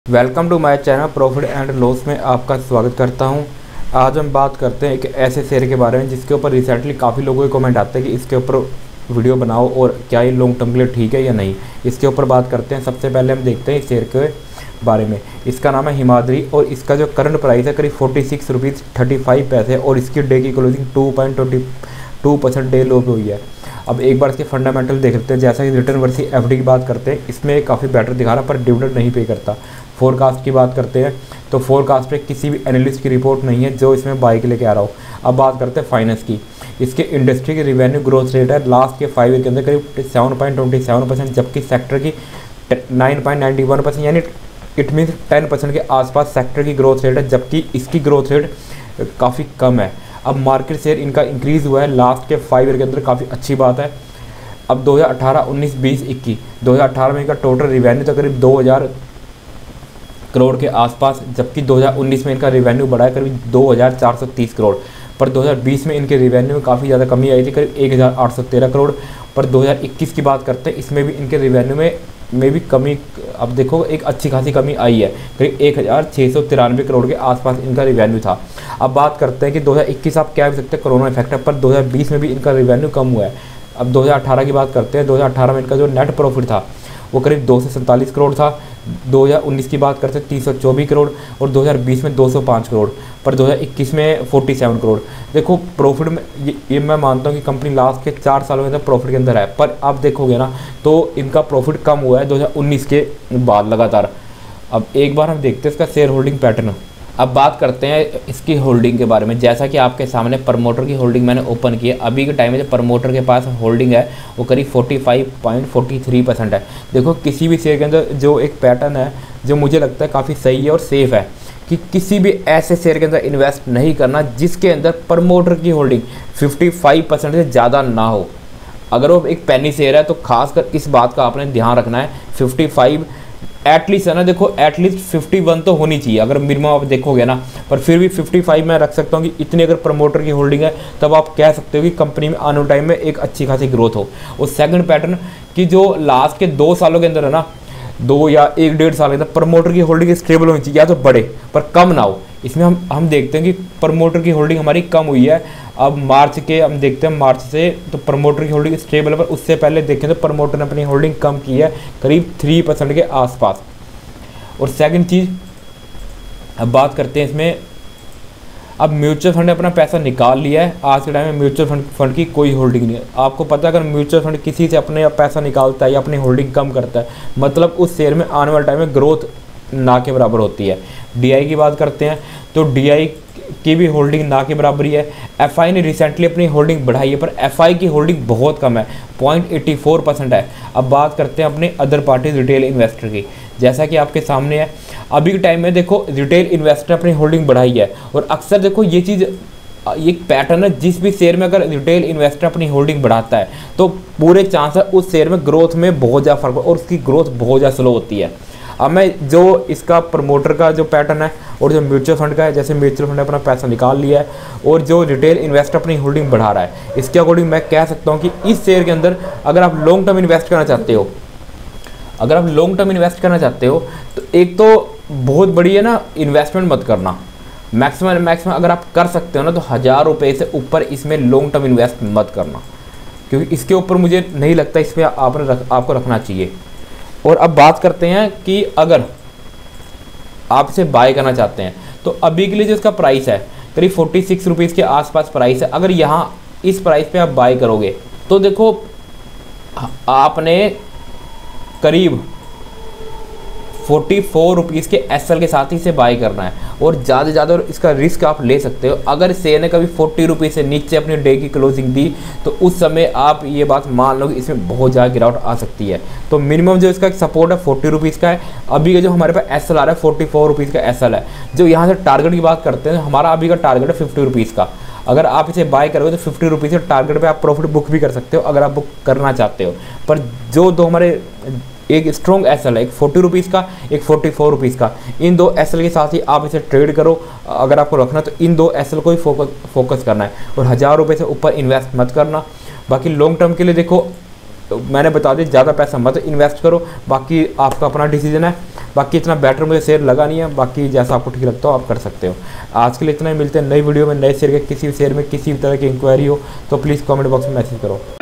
Welcome to my channel profit and loss में आपका स्वागत करता हूं। आज हम बात करते हैं एक ऐसे शेयर के बारे में जिसके ऊपर रिसेंटली काफ़ी लोगों के कमेंट आते हैं कि इसके ऊपर वीडियो बनाओ और क्या ये लॉन्ग टर्म के लिए ठीक है या नहीं। इसके ऊपर बात करते हैं। सबसे पहले हम देखते हैं इस शेयर के बारे में। इसका नाम है हिमाद्री और इसका जो करंट प्राइस है करीब 46 रुपीज़ 35 पैसे और इसकी डे की क्लोजिंग 2.22% डे लो पे हुई है। अब एक बार इसके फंडामेंटल देख लेते हैं। जैसा कि रिटर्न वर्सेस एफडी की बात करते हैं, इसमें काफ़ी बेटर दिखा रहा है पर डिविडेंड नहीं पे करता। फोरकास्ट की बात करते हैं तो फोरकास्ट पे किसी भी एनालिस्ट की रिपोर्ट नहीं है जो इसमें बाई के लेके आ रहा हो। अब बात करते हैं फाइनेंस की। इसके इंडस्ट्री की रिवेन्यू ग्रोथ रेट है लास्ट के 5 ईयर के अंदर करीब 7.27%, जबकि सेक्टर की 9.91%, यानी इट मीन्स 10% के आसपास सेक्टर की ग्रोथ रेट है, जबकि इसकी ग्रोथ रेट काफ़ी कम है। अब मार्केट शेयर इनका इंक्रीज़ हुआ है लास्ट के 5 ईयर के अंदर, काफ़ी अच्छी बात है। अब 2018, 19, 20, 21 2018 में इनका टोटल रिवेन्यू था करीब 2000 करोड़ के आसपास, जबकि 2019 में इनका रिवेन्यू बढ़ा है करीब 2430 करोड़। पर 2020 में इनके रिवेन्यू में काफ़ी ज़्यादा कमी आई थी, करीब 1813 करोड़। पर 2021 की बात करते हैं, इसमें भी इनके रिवेन्यू में भी कमी, अब देखो एक अच्छी खासी कमी आई है, करीब 1693 करोड़ के आसपास इनका रिवेन्यू था। अब बात करते हैं कि 2021 आप क्या भी सकते हैं, कोरोना इफेक्ट है, पर 2020 में भी इनका रिवेन्यू कम हुआ है। अब 2018 की बात करते हैं। 2018 में इनका जो नेट प्रॉफिट था वो करीब 247 करोड़ था। 2019 की बात करते हैं 324 करोड़ और 2020 में 205 करोड़, पर 2021 में 47 करोड़। देखो प्रॉफिट में ये मैं मानता हूँ कि कंपनी लास्ट के 4 सालों के अंदर प्रॉफिट के अंदर है, पर आप देखोगे ना तो इनका प्रॉफिट कम हुआ है 2019 के बाद लगातार। अब एक बार हम देखते हैं इसका शेयर होल्डिंग पैटर्न। अब बात करते हैं इसकी होल्डिंग के बारे में। जैसा कि आपके सामने प्रमोटर की होल्डिंग मैंने ओपन की है। अभी के टाइम में जो प्रमोटर के पास होल्डिंग है वो करीब 45.43% है। देखो किसी भी शेयर के अंदर जो एक पैटर्न है जो मुझे लगता है काफ़ी सही है और सेफ़ है कि किसी भी ऐसे शेयर के अंदर इन्वेस्ट नहीं करना जिसके अंदर प्रमोटर की होल्डिंग 55% से ज़्यादा ना हो। अगर वो एक पेनी शेयर है तो खासकर इस बात का आपने ध्यान रखना है। 55 एटलीस्ट है ना, देखो एटलीस्ट 51 तो होनी चाहिए अगर मिनिमम आप देखोगे ना, पर फिर भी 55 मैं रख सकता हूँ कि इतनी अगर प्रमोटर की होल्डिंग है तब आप कह सकते हो कि कंपनी में आने टाइम में एक अच्छी खासी ग्रोथ हो। और सेकंड पैटर्न कि जो लास्ट के 2 सालों के अंदर है ना, 2 या 1-1.5 साल के अंदर प्रमोटर की होल्डिंग स्टेबल होनी चाहिए, या तो बढ़े पर कम ना हो। इसमें हम देखते हैं कि प्रमोटर की होल्डिंग हमारी कम हुई है। अब मार्च के हम देखते हैं, मार्च से तो प्रमोटर की होल्डिंग स्टेबल है, पर उससे पहले देखें तो प्रमोटर ने अपनी होल्डिंग कम की है करीब 3% के आसपास। और सेकंड चीज़, अब बात करते हैं इसमें, अब म्यूचुअल फंड ने अपना पैसा निकाल लिया है। आज के टाइम में म्यूचुअल फंड की कोई होल्डिंग नहीं है। आपको पता है अगर म्यूचुअल फंड किसी से अपने पैसा निकालता है या अपनी होल्डिंग कम करता है, मतलब उस शेयर में आने वाले टाइम में ग्रोथ ना के बराबर होती है। डीआई की बात करते हैं तो डीआई की भी होल्डिंग ना के बराबर ही है। एफआई ने रिसेंटली अपनी होल्डिंग बढ़ाई है, पर एफआई की होल्डिंग बहुत कम है, 0.84% है। अब बात करते हैं अपने अदर पार्टी रिटेल इन्वेस्टर की। जैसा कि आपके सामने है, अभी के टाइम में देखो रिटेल इन्वेस्टर अपनी होल्डिंग बढ़ाई है। और अक्सर देखो ये चीज़, ये पैटर्न है, जिस भी शेयर में अगर रिटेल इन्वेस्टर अपनी होल्डिंग बढ़ाता है तो पूरे चांस है उस शेयर में ग्रोथ में बहुत ज़्यादा फर्क और उसकी ग्रोथ बहुत ज़्यादा स्लो होती है। अब मैं जो इसका प्रमोटर का जो पैटर्न है और जो म्यूचुअल फंड का है, जैसे म्यूचुअल फंड ने अपना पैसा निकाल लिया है और जो रिटेल इन्वेस्टर अपनी होल्डिंग बढ़ा रहा है, इसके अकॉर्डिंग मैं कह सकता हूँ कि इस शेयर के अंदर अगर आप लॉन्ग टर्म इन्वेस्ट करना चाहते हो, अगर आप लॉन्ग टर्म इन्वेस्ट करना चाहते हो तो एक तो बहुत बड़ी है ना इन्वेस्टमेंट मत करना। मैक्सिमम अगर आप कर सकते हो ना तो 1000 रुपये से ऊपर इसमें लॉन्ग टर्म इन्वेस्ट मत करना, क्योंकि इसके ऊपर मुझे नहीं लगता इस पर आपको रखना चाहिए। और अब बात करते हैं कि अगर आप इसे बाय करना चाहते हैं तो अभी के लिए जो इसका प्राइस है करीब 46 रुपीज़ के आसपास प्राइस है। अगर यहाँ इस प्राइस पे आप बाय करोगे तो देखो आपने करीब 44 रुपीज़ के एसएल के साथ ही इसे बाय करना है और ज़्यादा से ज़्यादा इसका रिस्क आप ले सकते हो। अगर शेयर ने कभी 40 रुपीज़ से नीचे अपनी डे की क्लोजिंग दी तो उस समय आप ये बात मान लो कि इसमें बहुत ज़्यादा गिरावट आ सकती है। तो मिनिमम जो इसका सपोर्ट है 40 रुपीज़ का है। अभी का जो हमारे पास एसएल आ रहा है 44 रुपीज़ का एसएल है। जो यहाँ से टारगेट की बात करते हैं, हमारा अभी का टारगेट है 50 रुपीज़ का। अगर आप इसे बाय करोगे तो 50 रुपीज़ के टारगेट पे आप प्रॉफिट बुक भी कर सकते हो अगर आप बुक करना चाहते हो। पर जो दो हमारे एक स्ट्रॉन्ग एसएल है, एक 40 रुपीज़ का, एक 44 रुपीज़ का, इन 2 एसएल के साथ ही आप इसे ट्रेड करो। अगर आपको रखना तो इन 2 एसएल को ही फोकस करना है और 1000 रुपये से ऊपर इन्वेस्ट मत करना। बाकी लॉन्ग टर्म के लिए देखो मैंने बता दिया, ज़्यादा पैसा मत इन्वेस्ट करो, बाकी आपका अपना डिसीजन है। बाकी इतना बेटर मुझे शेयर लगा नहीं है, बाकी जैसा आपको ठीक लगता हो आप कर सकते हो। आज के लिए इतना ही, मिलते हैं नई वीडियो में नए शेयर के, किसी भी शेयर में किसी भी तरह की इंक्वायरी हो तो प्लीज़ कमेंट बॉक्स में मैसेज करो।